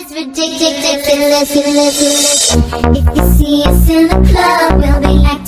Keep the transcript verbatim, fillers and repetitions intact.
It's ridiculous, ridiculous. If you see us in the club, we'll be acting